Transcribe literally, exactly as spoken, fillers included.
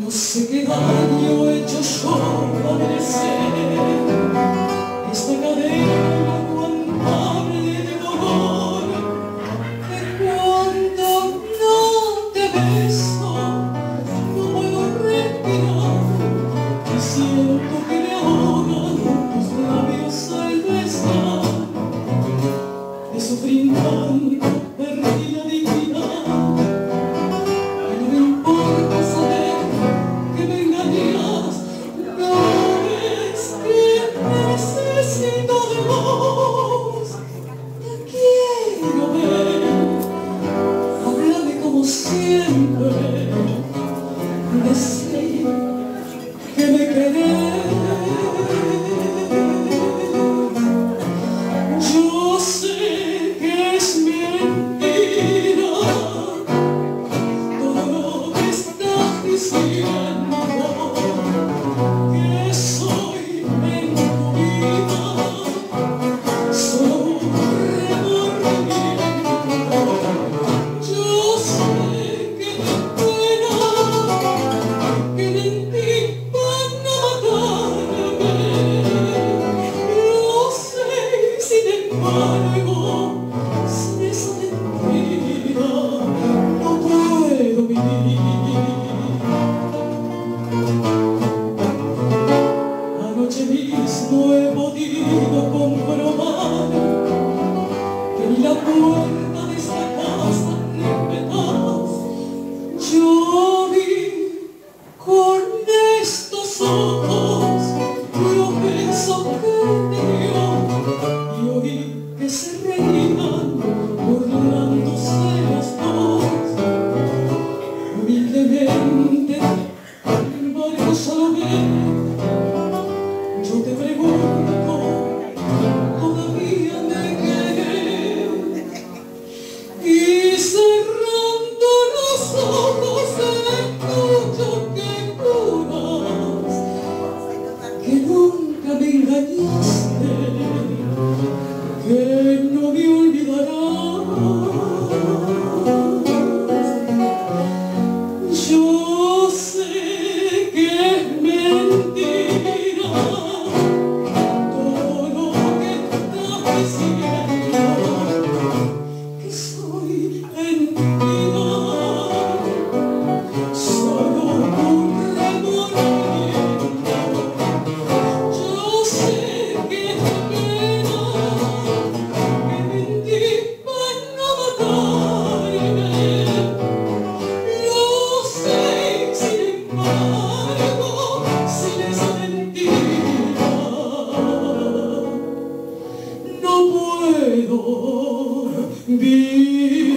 No sé qué daño he hecho yo para merecer esta cadena inaguantable de dolor, que cuando no te beso no puedo respirar y siento que me ahogan tus labios al besar. De sufrir tanto perdí la dignidad. No me importa saber que me engañas, no es que necesito de vos. Te quiero ver, háblame como siempre, decir que me querés. Yo sé que es mentira todo lo que estás diciendo, que soy en tu vida solo un remordimiento. Yo sé que te pena, que mentí para no matarme. Lo sé, sin embargo, sin esa mentira no puedo vivir. Anoche mismo he podido comprobar que ni la puerta de esta casa respetás. Yo vi con estos ojos los besos que te dio y oí que se reían burlándose las dos. Humildemente, sin embargo, solo ve. Yo te pregunto, ¿todavía me querés? Y cerrando los ojos escucho que juras que nunca me engañaste, que no me olvidarás. Yo sé que es mentira todo lo que estás diciendo, que soy en tu vida solo un remordimiento. Yo sé que es pena, que mentí para no matarme. Lo sé, sin embargo, sin esa mentira no puedo vivir.